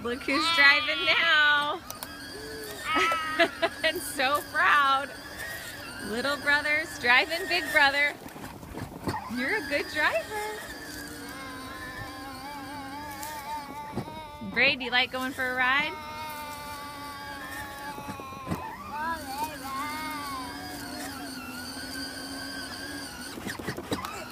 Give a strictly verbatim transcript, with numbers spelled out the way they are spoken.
Look who's driving now. And so proud. Little brother's driving big brother. You're a good driver. Brady, you like going for a ride?